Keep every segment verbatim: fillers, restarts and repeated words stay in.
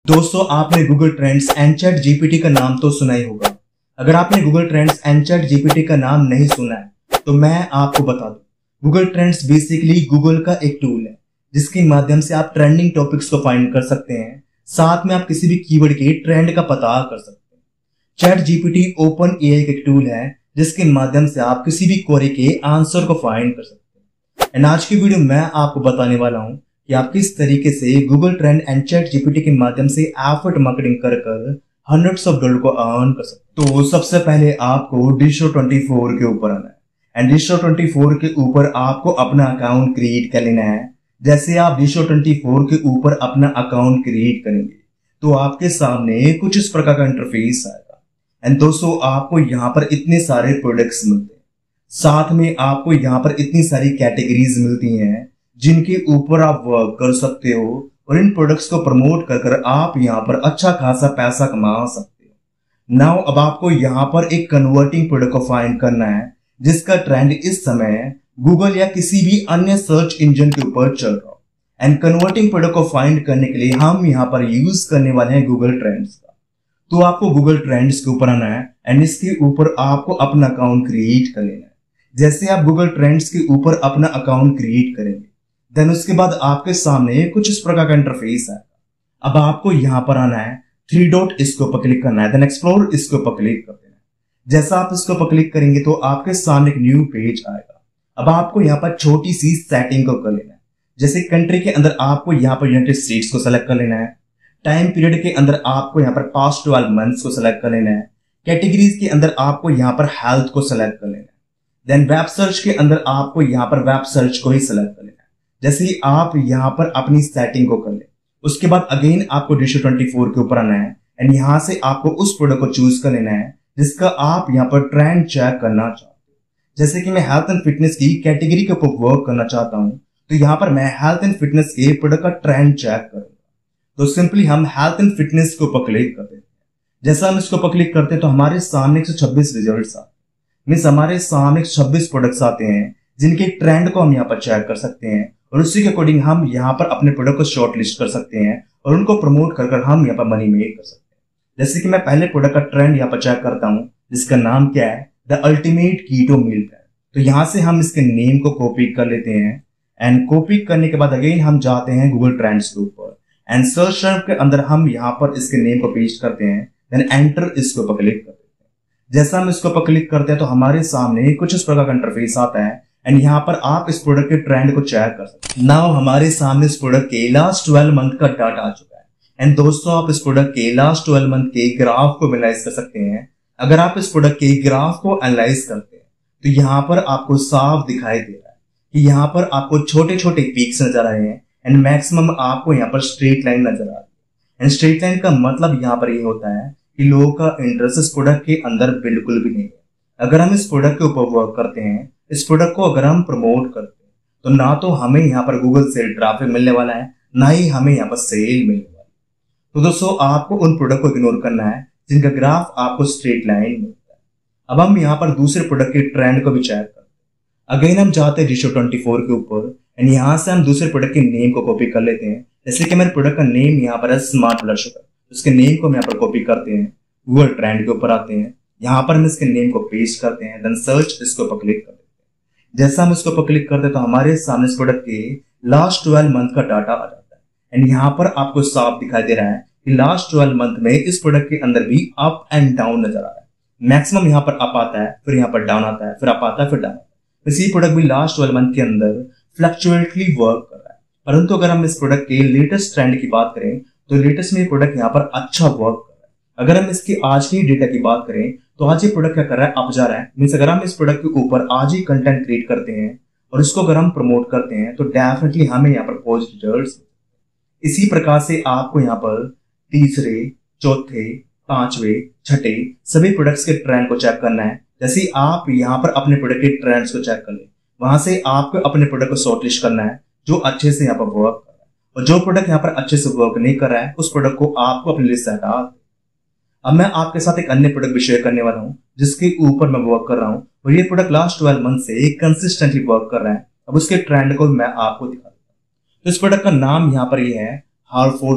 दोस्तों, आपने Google trends and ChatGPT का नाम तो सुना ही होगा। अगर आपने Google trends and ChatGPT का नाम नहीं सुना है तो मैं आपको बता दूं, गूगल ट्रेंड्स बेसिकली गूगल का एक टूल है जिसके माध्यम से आप ट्रेंडिंग टॉपिक्स को फाइंड कर सकते हैं। साथ में आप किसी भी कीवर्ड के ट्रेंड का पता कर सकते हैं। चैट जीपीटी ओपन एआई का एक टूल है जिसके माध्यम से आप किसी भी क्वेरी के आंसर को फाइंड कर सकते हैं। एंड आज की वीडियो में आपको बताने वाला हूं कि आप किस तरीके से Google trend and ChatGPT के माध्यम से एफर्ट मार्केटिंग कर कर हंड्रेड्स ऑफ डॉलर को अर्न कर सकते हैं। तो सबसे पहले आपको डिशो ट्वेंटी फोर के ऊपर आना है एंड डिशो ट्वेंटी फोर के ऊपर आपको अपना अकाउंट क्रिएट कर लेना है। जैसे आप डिशो ट्वेंटी फोर के ऊपर अपना अकाउंट क्रिएट करेंगे तो आपके सामने कुछ इस प्रकार का इंटरफेस आएगा। एंड दोस्तों, आपको यहाँ पर इतने सारे प्रोडक्ट्स मिलते हैं, साथ में आपको यहाँ पर इतनी सारी कैटेगरीज मिलती हैं जिनके ऊपर आप वर्क कर सकते हो और इन प्रोडक्ट्स को प्रमोट कर कर आप यहाँ पर अच्छा खासा पैसा कमा सकते हो। नाउ अब आपको यहाँ पर एक कन्वर्टिंग प्रोडक्ट को फाइंड करना है जिसका ट्रेंड इस समय गूगल या किसी भी अन्य सर्च इंजन के ऊपर चल रहा हो। एंड कन्वर्टिंग प्रोडक्ट को फाइंड करने के लिए हम यहाँ पर यूज करने वाले हैं गूगल ट्रेंड्स का। तो आपको गूगल ट्रेंड्स के ऊपर आना है एंड इसके ऊपर आपको अपना अकाउंट क्रिएट कर लेना है। जैसे आप गूगल ट्रेंड्स के ऊपर अपना अकाउंट क्रिएट करेंगे देन उसके बाद आपके सामने कुछ इस प्रकार का इंटरफेस आएगा। अब आपको यहाँ पर आना है, थ्री डॉट इसके ऊपर क्लिक करना है, देन एक्सप्लोर इसके ऊपर क्लिक कर देना है। जैसा आप इसके ऊपर क्लिक करेंगे तो आपके सामने एक न्यू पेज आएगा। अब आपको यहाँ पर छोटी सी सेटिंग को कर लेना है। जैसे कंट्री के अंदर आपको यहाँ पर यूनाइटेड स्टेट्स को सेलेक्ट कर लेना है। टाइम पीरियड के अंदर आपको यहाँ पर पास्ट ट्वेल्व मंथ्स को सेलेक्ट कर लेना है। कैटेगरीज के अंदर आपको यहाँ पर हेल्थ को सेलेक्ट कर लेना है। देन वेब सर्च के अंदर आपको यहाँ पर वेब सर्च को ही सेलेक्ट कर लेना है। जैसे ही आप यहाँ पर अपनी सेटिंग को कर ले उसके बाद अगेन आपको डिशो ट्वेंटी फोर के ऊपर आना है एंड यहाँ से आपको उस प्रोडक्ट को चूज कर लेना है जिसका आप यहाँ पर ट्रेंड चेक करना चाहते हो। जैसे कि मैं हेल्थ एंड फिटनेस की कैटेगरी के ऊपर वर्क करना चाहता हूँ तो यहाँ पर मैं हेल्थ एंड फिटनेस के प्रोडक्ट का ट्रेंड चेक करूंगा। तो सिंपली हम हेल्थ एंड फिटनेस के ऊपर क्लिक करते हैं। जैसा हम इसके ऊपर क्लिक करते हैं तो हमारे सामने एक सौ छब्बीस रिजल्ट आते हैं। मीन्स हमारे सामने एक सौ छब्बीस प्रोडक्ट्स आते हैं जिनके ट्रेंड को हम यहाँ पर चेक कर सकते हैं और उसी के अकॉर्डिंग हम यहाँ पर अपने प्रोडक्ट को शॉर्ट लिस्ट कर सकते हैं और उनको प्रमोट कर कर हम यहाँ पर मनी मेक कर सकते हैं। जैसे कि मैं पहले प्रोडक्ट का ट्रेंड यहाँ पर चेक करता हूँ जिसका नाम क्या है, the ultimate keto meal plan. तो यहाँ से हम इसके नेम को कॉपी कर लेते हैं एंड कॉपी करने के बाद अगेन हम जाते हैं गूगल ट्रेंड्स के ऊपर एंड सर्च टर्म के अंदर हम यहाँ पर इसके नेम को पेस्ट करते हैं। देन एंटर इसके ऊपर क्लिक कर देते हैं। जैसा हम इसके ऊपर क्लिक करते हैं तो हमारे सामने कुछ इस प्रकार का इंटरफेस आता है एंड यहाँ पर आप इस प्रोडक्ट के ट्रेंड को चेक कर सकते हैं। नाउ हमारे सामने इस प्रोडक्ट के लास्ट ट्वेल्व मंथ का डाटा आ चुका है एंड दोस्तों, आप इस प्रोडक्ट के लास्ट ट्वेल्व मंथ के ग्राफ को एनालाइज कर सकते हैं। अगर आप इस प्रोडक्ट के ग्राफ को एनालाइज करते हैं तो यहाँ पर आपको साफ दिखाई दे रहा है कि यहाँ पर आपको छोटे छोटे पीक्स नजर आ रहे हैं एंड मैक्सिमम आपको यहाँ पर स्ट्रेट लाइन नजर आ रही है। एंड स्ट्रेट लाइन का मतलब यहाँ पर ये होता है कि लोगों का इंटरेस्ट इस प्रोडक्ट के अंदर बिल्कुल भी नहीं है। अगर हम इस प्रोडक्ट के ऊपर वर्क करते हैं, इस प्रोडक्ट को अगर हम प्रमोट करते हैं तो ना तो हमें यहाँ पर गूगल से ट्रैफिक मिलने वाला है ना ही हमें यहाँ पर सेल मिलने वाला है। तो दोस्तों, आपको उन प्रोडक्ट को इग्नोर करना है जिनका ग्राफ आपको स्ट्रेट लाइन मिलता है। अब हम यहाँ पर दूसरे प्रोडक्ट के ट्रेंड को भी चेक करते हैं। अगेन हम जाते हैं डिशो ट्वेंटी फोर के ऊपर एंड यहाँ से हम दूसरे प्रोडक्ट के नेम को कॉपी कर लेते हैं। जैसे कि मेरे प्रोडक्ट का नेम यहाँ पर है स्मार्ट ब्लड शुगर, उसके नेम को हम यहाँ पर कॉपी करते हैं। गूगल ट्रेंड के ऊपर आते हैं, यहाँ पर हम इसके नेम को पेस्ट करते हैं। देन सर्च इसके ऊपर क्लिक करते हैं। जैसा हम इसके ऊपर क्लिक करते हैं तो हमारे सामने इस प्रोडक्ट के लास्ट ट्वेल्व मंथ का डाटा आ जाता है एंड यहाँ पर आपको साफ दिखाई दे रहा है कि लास्ट ट्वेल्व मंथ में इस प्रोडक्ट के अंदर भी अप एंड डाउन नजर आ रहा है। मैक्सिमम यहाँ पर अप आता है, फिर यहाँ पर डाउन आता है, फिर अप आता है, फिर डाउन आता है। इसी प्रोडक्ट भी लास्ट ट्वेल्व मंथ के अंदर फ्लक्चुएटली वर्क कर रहा है। परंतु अगर हम इस प्रोडक्ट के लेटेस्ट ट्रेंड की बात करें तो लेटेस्ट में प्रोडक्ट यहाँ पर अच्छा वर्क कर रहा है। अगर हम इसकी आज की डेटा की बात करें तो आज ये प्रोडक्ट क्या कर रहा है, अप जा रहा है। मीन्स अगर हम इस प्रोडक्ट के ऊपर आज ही कंटेंट क्रिएट करते हैं और इसको अगर हम प्रमोट करते हैं तो डेफिनेटली हमें यहाँ पर पॉजिटिव रिजल्ट्स। इसी प्रकार से आपको यहाँ पर तीसरे, चौथे, पांचवे, छठे सभी प्रोडक्ट्स के ट्रेंड को चेक करना है। जैसे आप यहाँ पर अपने प्रोडक्ट के ट्रेंड्स को चेक कर ले, वहां से आपको अपने प्रोडक्ट को शॉर्टलिस्ट करना है जो अच्छे से यहाँ पर वर्क कर रहा है और जो प्रोडक्ट यहाँ पर अच्छे से वर्क नहीं कर रहा है उस प्रोडक्ट को आपको अपनी लिस्ट से हटा दे। अब मैं आपके साथ एक अन्य प्रोडक्ट भी शेयर करने वाला हूं जिसके ऊपर मैं वर्क कर रहा हूं और ये प्रोडक्ट लास्ट ट्वेल्व मंथ से कंसिस्टेंटली वर्क कर रहा है। अब उसके ट्रेंड को मैं आपको दिखा देता हूं। तो इस प्रोडक्ट का नाम यहाँ पर ये है हार्फोर हेल्थ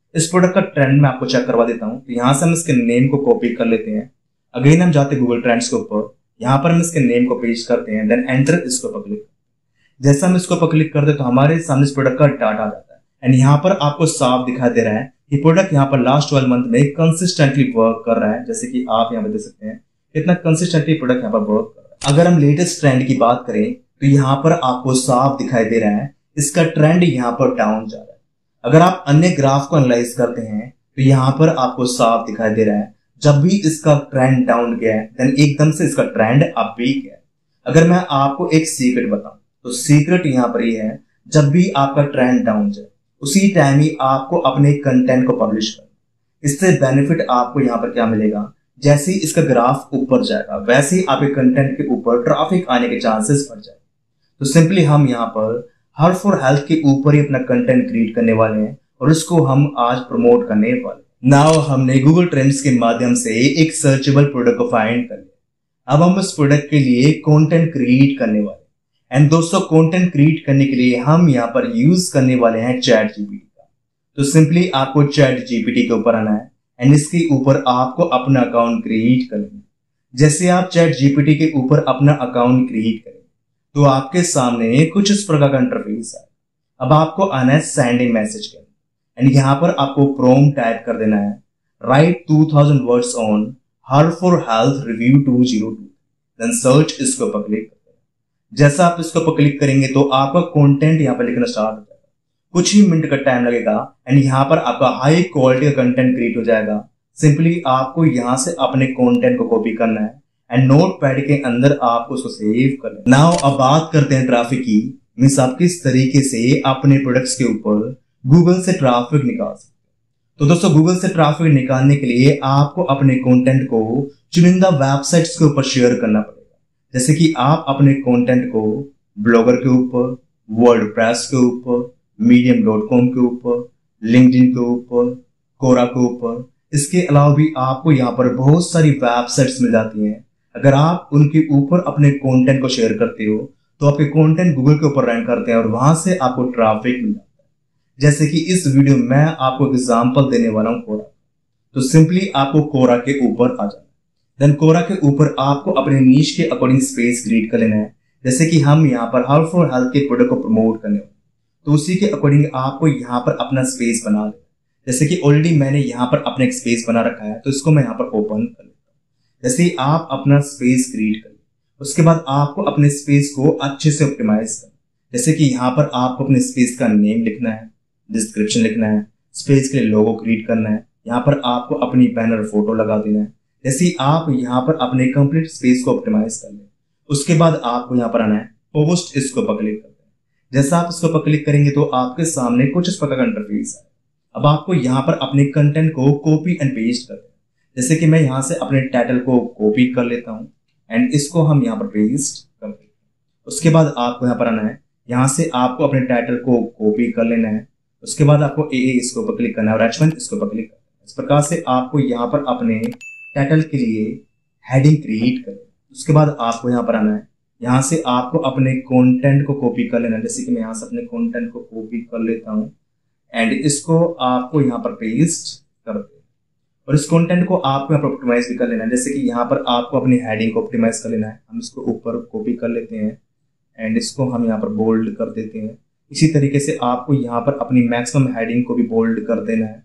इस प्रोडक्ट का ट्रेंड मैं आपको चेक करवा देता हूँ। तो यहाँ से हम इसके नेम को कॉपी कर लेते हैं। अगेन हम जाते हैं गूगल ट्रेंड्स के ऊपर, यहाँ पर हम इसके नेम को पेस्ट करते हैं, देन एंटर इसको पर क्लिक। जैसा हम इसको पर क्लिक करते हैं तो हमारे सामने इस प्रोडक्ट का डाटा आ जाता है एंड यहाँ पर आपको साफ दिखाई दे रहा है कि प्रोडक्ट यहाँ पर लास्ट ट्वेल्व मंथ में कंसिस्टेंटली वर्क कर रहा है। जैसे कि आप यहाँ पर देख सकते हैं कितना कंसिस्टेंटली प्रोडक्ट यहाँ पर वर्क कर रहा है। अगर हम लेटेस्ट ट्रेंड की बात करें तो यहाँ पर आपको साफ दिखाई दे रहा है इसका ट्रेंड यहाँ पर डाउन जा रहा है। अगर आप अन्य ग्राफ को एनालाइज करते हैं तो यहाँ पर आपको साफ दिखाई दे रहा है जब भी इसका ट्रेंड डाउन गया है देन एकदम से इसका ट्रेंड अप भी गया है। अगर मैं आपको एक सीक्रेट बताऊं तो सीक्रेट यहाँ पर ये है, जब भी आपका ट्रेंड डाउन जाए उसी टाइम ही आपको अपने कंटेंट को पब्लिश करना। इससे बेनिफिट आपको यहाँ पर क्या मिलेगा, जैसे ही इसका ग्राफ ऊपर जाएगा वैसे ही आपके कंटेंट के ऊपर ट्रैफिक आने के चांसेस बढ़ जाए। तो सिंपली हम यहाँ पर हर फॉर हेल्थ के ऊपर ही अपना कंटेंट क्रिएट करने वाले हैं और उसको हम आज प्रमोट करने वाले। नाउ हमने गूगल ट्रेंड्स के माध्यम से एक सर्चेबल प्रोडक्ट को फाइंड कर लिया। अब हम उस प्रोडक्ट के लिए कंटेंट क्रिएट करने वाले एंड दोस्तों कंटेंट क्रिएट करने के लिए हम यहाँ पर यूज करने वाले हैं चैट जीपीटी का। तो सिंपली आपको चैट जीपीटी के ऊपर आना है एंड इसके ऊपर आपको अपना अकाउंट क्रिएट करना है। जैसे आप चैट जीपीटी के ऊपर अपना अकाउंट क्रिएट करें तो आपके सामने कुछ इस प्रकार का इंटरफेस है। अब आपको आना है सेंड ए मैसेज के एंड यहाँ पर आपको प्रॉम्प्ट टाइप कर देना है, write two thousand words on her for health review two zero two, then search इसके ऊपर क्लिक कर देना। जैसा आप इसके ऊपर क्लिक करेंगे तो आपका कंटेंट यहाँ पर लिखना स्टार्ट हो जाएगा। कुछ ही मिनट का टाइम लगेगा एंड यहाँ पर आपका हाई क्वालिटी का कंटेंट क्रिएट हो जाएगा। सिंपली आपको यहाँ से अपने कंटेंट को कॉपी करना है एंड नोटपैड के अंदर आपको उसको सेव करना है। नाउ अब बात करते हैं ट्रैफिक की, मींस आप किस तरीके से अपने प्रोडक्ट्स के ऊपर गूगल से ट्रैफिक निकाल सकते हैं। तो दोस्तों गूगल से ट्रैफिक निकालने के लिए आपको अपने कंटेंट को चुनिंदा वेबसाइट्स के ऊपर शेयर करना पड़ेगा। जैसे कि आप अपने कंटेंट को ब्लॉगर के ऊपर, वर्डप्रेस के ऊपर, मीडियम डॉट कॉम के ऊपर, लिंक्डइन के ऊपर, कोरा के ऊपर, इसके अलावा भी आपको यहाँ पर बहुत सारी वेबसाइट्स मिल जाती हैं। अगर आप उनके ऊपर अपने कंटेंट को शेयर करते हो तो आपके कंटेंट गूगल के ऊपर रैंक करते हैं और वहां से आपको ट्रैफिक मिल जाता है। जैसे कि इस वीडियो में मैं आपको एग्जांपल देने वाला हूं कोरा। तो सिंपली आपको कोरा के ऊपर आ जाना, देन कोरा के ऊपर आपको अपने नीश के अकॉर्डिंग स्पेस क्रिएट कर लेना है। जैसे कि हम यहाँ पर हर फॉर हेल्थ के प्रोडक्ट को प्रमोट करने वाले तो उसी के अकॉर्डिंग आपको यहाँ पर अपना स्पेस बना लेना। जैसे कि ऑलरेडी मैंने यहाँ पर अपना एक स्पेस बना रखा है तो इसको मैं यहाँ पर ओपन कर लेता हूँ। जैसे ही आप अपना स्पेस क्रिएट कर उसके बाद आपको अपने स्पेस को अच्छे से ऑप्टिमाइज करना। जैसे कि यहाँ पर आपको अपने स्पेस का नेम लिखना है, डिस्क्रिप्शन लिखना है, स्पेस के लिए लोगो क्रिएट करना है, यहाँ पर आपको अपनी बैनर फोटो लगा देना है। जैसे ही आप यहाँ पर अपने कंप्लीट स्पेस को ऑप्टिमाइज कर ले उसके बाद आपको यहाँ पर आना है पोस्ट, इसको पर क्लिक करते हैं। जैसा आप इसको पर क्लिक करेंगे तो आपके सामने कुछ इस प्रकार का इंटरफेस है। अब आपको यहाँ पर अपने कंटेंट को कॉपी एंड पेस्ट करते हैं। जैसे कि मैं यहाँ से अपने टाइटल को कॉपी कर लेता हूँ एंड इसको हम यहाँ पर पेस्ट करते हैं। उसके बाद आपको यहाँ पर आना है, यहाँ से आपको अपने टाइटल को कॉपी कर लेना है। उसके बाद आपको ए ए इसको पर क्लिक करना है और एच वन इसको पर क्लिक करना है। इस प्रकार से आपको यहाँ पर अपने टाइटल के लिए हेडिंग क्रिएट करना है। उसके बाद आपको यहाँ पर आना है, यहाँ से आपको अपने कंटेंट को कॉपी कर लेना है। जैसे कि मैं यहाँ से अपने कंटेंट को कॉपी कर लेता हूँ एंड इसको आपको यहाँ पर पेस्ट कर दें और इस कंटेंट को आपको यहाँ पर ऑप्टिमाइज भी कर लेना है। जैसे कि यहाँ पर आपको अपनी हेडिंग को ऑप्टिमाइज कर लेना है। हम इसको ऊपर कॉपी कर लेते हैं एंड इसको हम यहाँ पर बोल्ड कर देते हैं। इसी तरीके से आपको यहाँ पर अपनी मैक्सिमम हेडिंग को भी बोल्ड कर देना है।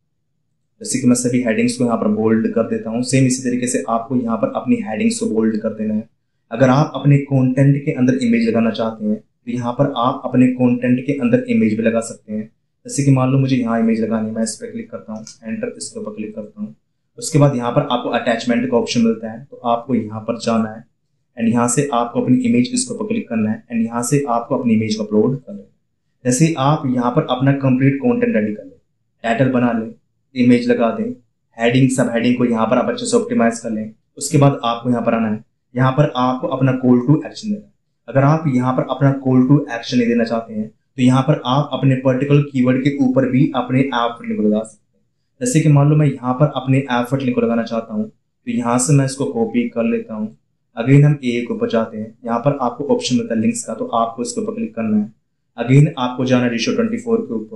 जैसे कि मैं सभी हेडिंग्स को यहाँ पर बोल्ड कर देता हूँ, सेम इसी तरीके से आपको यहाँ पर अपनी हेडिंग्स को बोल्ड कर देना है। अगर आप अपने कंटेंट के अंदर इमेज लगाना चाहते हैं तो यहाँ पर आप अपने कंटेंट के अंदर इमेज भी लगा सकते हैं। जैसे कि मान लो मुझे यहाँ इमेज लगानी है, मैं इस पर क्लिक करता हूँ, एंटर इसके ऊपर क्लिक करता हूँ। उसके बाद यहाँ पर आपको अटैचमेंट का ऑप्शन मिलता है तो आपको यहाँ पर जाना है एंड यहाँ से आपको अपनी इमेज इसके ऊपर क्लिक करना है एंड यहाँ से आपको अपनी इमेज को अपलोड करना है। जैसे आप यहाँ पर अपना कंप्लीट कंटेंट रेडी कर लें, टाइटल बना लें, इमेज लगा दें, हेडिंग सब हेडिंग को यहाँ पर आप अच्छे से ऑप्टिमाइज कर लें। उसके बाद आपको यहाँ पर आना है, यहाँ पर आपको अपना कॉल टू एक्शन देना है। अगर आप यहाँ पर अपना कॉल टू एक्शन नहीं देना चाहते हैं तो यहाँ पर आप अपने पर्टिकुलर कीवर्ड के ऊपर भी अपने एफर्ट लिंक लगा सकते हैं। जैसे कि मान लो मैं यहाँ पर अपने एफर्ट लिंक को लगाना चाहता हूँ तो यहाँ से मैं इसको कॉपी कर लेता हूँ। अगेन हम ए के ऊपर जाते हैं, यहाँ पर आपको ऑप्शन मिलता है लिंक्स का तो आपको इसके ऊपर क्लिक करना है। अगेन आपको जाना है रेशियो ट्वेंटी फोर के ऊपर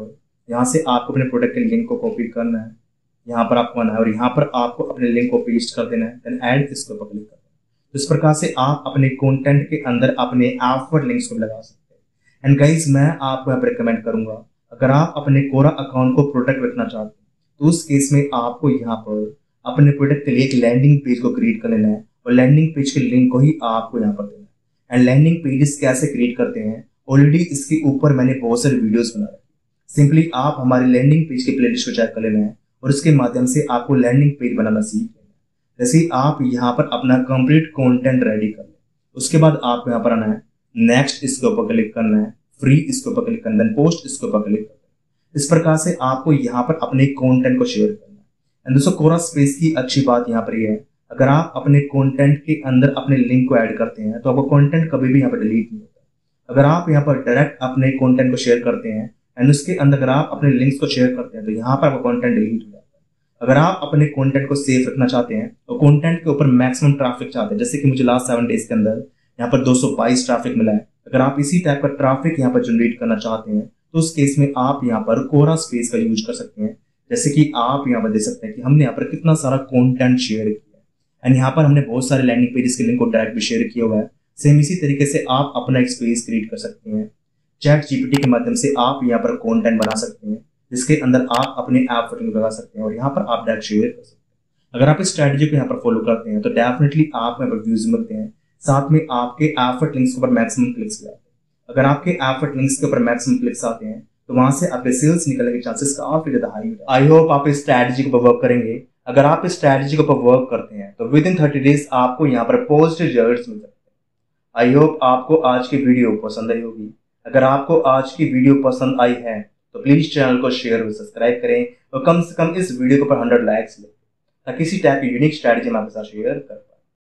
यहाँ से आपको अपने प्रोडक्ट के लिंक को कॉपी करना है, यहाँ पर आपको आना है और यहाँ पर आपको अपने लिंक को पेस्ट कर देना है, देन ऐड इसके ऊपर क्लिक करना है। तो इस प्रकार से आप अपने कंटेंट के अंदर अपने एफर्ट लिंक्स को लगा सकते हैं। एंड गाइस, मैं आपको यहाँ पर रिकमेंड करूंगा, अगर आप अपने कोरा अकाउंट को प्रोडक्ट रखना चाहते हैं तो उस केस में आपको यहाँ पर अपने प्रोडक्ट के लिए एक लैंडिंग पेज को क्रिएट कर लेना है और लैंडिंग पेज के लिंक को ही आपको यहाँ पर देना है। एंड लैंडिंग पेजेस कैसे क्रिएट करते हैं, ऑलरेडी इसके ऊपर मैंने बहुत सारे वीडियोस बना रखे। सिंपली आप हमारे लैंडिंग पेज के प्लेलिस्ट को चेक कर लेना है और इसके माध्यम से आपको लैंडिंग पेज बनाना सीख लेना है। जैसे आप यहाँ पर अपना कंप्लीट कंटेंट रेडी कर लें, उसके बाद आपको यहाँ पर आना है, नेक्स्ट इसके ऊपर क्लिक करना है, फ्री इसके ऊपर क्लिक करना है, पोस्ट इसके ऊपर क्लिक करना है। इस प्रकार से आपको यहाँ पर अपने कंटेंट को शेयर करना है। एंड दोस्तों, कोरा स्पेस की अच्छी बात यहाँ पर यह है, अगर आप अपने कंटेंट के अंदर अपने लिंक को ऐड करते हैं तो आपका कंटेंट कभी भी यहाँ पर डिलीट नहीं होता। अगर आप यहाँ पर डायरेक्ट अपने कंटेंट को शेयर करते हैं एंड उसके अंदर अगर आप अपने लिंक्स को शेयर करते हैं तो यहाँ पर आपका कंटेंट डिलीट हो जाता है। अगर आप अपने कंटेंट को सेव रखना चाहते हैं तो कंटेंट के ऊपर मैक्सिमम ट्रैफिक चाहते हैं, जैसे कि मुझे लास्ट सेवन डेज के अंदर यहाँ पर दो सौ बाईस ट्रैफिक मिला है, अगर आप इसी टाइप का ट्रैफिक यहाँ पर जनरेट करना चाहते हैं तो उस केस में आप यहाँ पर कोरा स्पेस का यूज कर सकते हैं। जैसे कि आप यहाँ पर देख सकते हैं कि हमने यहाँ पर कितना सारा कंटेंट शेयर किया है एंड यहाँ पर हमने बहुत सारे लैंडिंग पेजेस के लिंक को डायरेक्ट भी शेयर किया हुआ है। सेम इसी तरीके से आप अपना एक स्पेस क्रिएट कर सकते हैं। चैट जीपीटी के माध्यम से आप यहाँ पर कंटेंट बना सकते हैं जिसके अंदर आप अपने ऐप फोटो लगा सकते हैं और यहाँ पर आप डायरेक्ट शेयर कर सकते हैं। अगर आप इस स्ट्रेटजी को यहाँ पर फॉलो करते हैं तो डेफिनेटली आप यहाँ पर व्यूज मिलते हैं, साथ में आपके एफर्ट लिंक्स के ऊपर मैक्सिमम क्लिक्स भी आते हैं। अगर आपके एफर्ट लिंक्स के ऊपर मैक्सिमम क्लिक्स आते हैं तो वहां से आपके सेल्स निकलने के चांसेस काफी ज्यादा हाई होते हैं। आई होप आप इस स्ट्रेटजी को वर्क करेंगे। अगर आप इस स्ट्रेटजी को वर्क करते हैं तो विद इन थर्टी डेज आपको यहाँ पर पॉजिटिव रिजल्ट्स मिल सकते हैं। आई होप आपको आज की वीडियो पसंद आई होगी। अगर आपको आज की वीडियो पसंद आई है तो प्लीज चैनल को शेयर और सब्सक्राइब करें और कम से कम इस वीडियो के ऊपर हंड्रेड लाइक्स लें ताकि इसी टाइप की यूनिक स्ट्रेटजी मैं आपके साथ शेयर करूं।